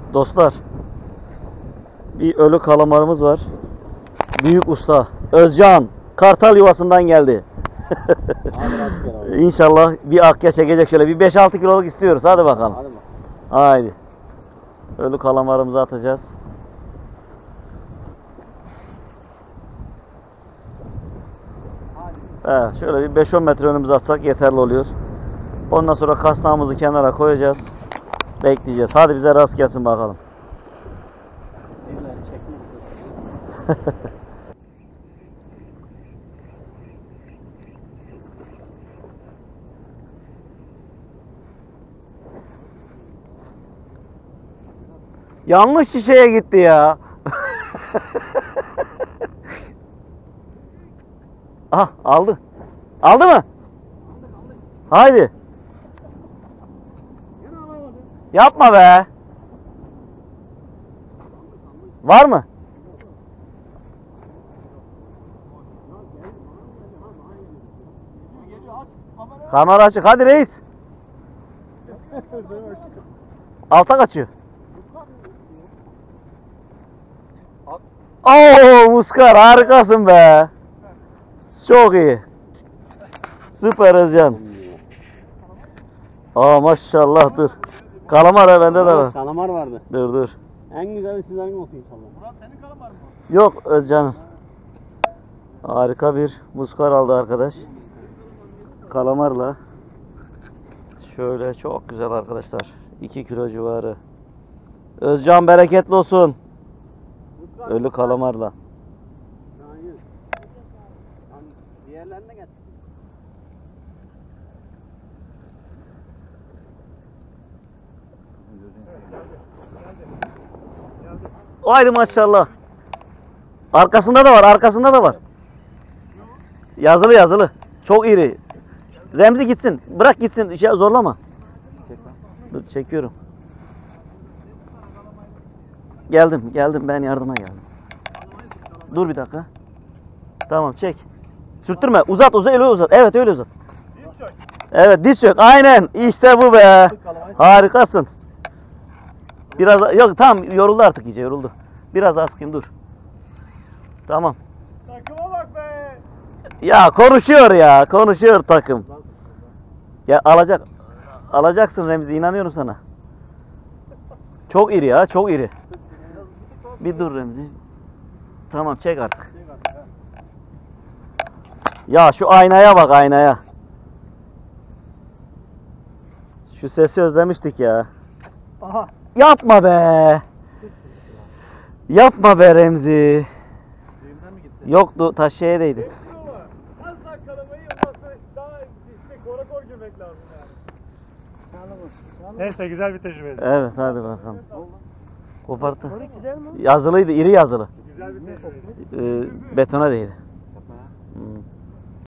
Dostlar, bir ölü kalamarımız var. Büyük usta Özcan Kartal yuvasından geldi. İnşallah bir akya çekecek, şöyle bir 5-6 kiloluk istiyoruz. Hadi bakalım. Hadi bakalım. Haydi. Ölü kalamarımızı atacağız. Evet, şöyle bir 5-10 metre önümüze atsak yeterli oluyor. Ondan sonra kasnağımızı kenara koyacağız. Bekleyeceğiz. Hadi bize rast gelsin bakalım. Yanlış şişeye gitti ya. Ah, aldı. Aldı mı? Haydi. Yapma be. Var mı? Kamera açık. Hadi reis. Alta kaçıyor. Oo, Muskar harikasın be. Çok iyi. Süper Özcan. Aa maşallah, dur. Kalamar ha, bende de var. Kalamar vardı. Dur. En güzeli sizlerin olsun inşallah. Murat senin kalamar mı? Yok Özcan'ın. Harika bir muskar aldı arkadaş. Kalamarla. Şöyle çok güzel arkadaşlar. 2 kilo civarı. Özcan bereketli olsun. Ölü kalamarla. Diğerlerine gel. Haydi maşallah. Arkasında da var, arkasında da var. Yazılı. Çok iri. Remzi gitsin. Bırak gitsin. Zorlama. Dur, çekiyorum. Geldim. Ben yardıma geldim. Dur bir dakika. Tamam, çek. Sürttürme. Uzat. Öyle uzat. Evet, öyle uzat. Evet, diz çök. Aynen. İşte bu be. Harikasın. Biraz yok, tamam, yoruldu artık, iyice yoruldu. Biraz daha sıkayım, dur. Tamam. Takıma bak be. Ya konuşuyor takım. Ya alacaksın Remzi, inanıyorum sana. Çok iri ya, çok iri. Bir dur Remzi. Tamam, çek artık. Ya şu aynaya bak, aynaya. Şu sesi özlemiştik ya. Aha. Yapma be. Yapma be Remzi. Yoktu, taş şeye değdi. Az daha kalamayı ondan daha korakor girmek lazım yani. Neyse, güzel bir tecrübeydi. Evet, hadi bakalım. Koparttı. Yazılıydı, iri yazılı. Güzel bir tecrübeydi. Betona değdi.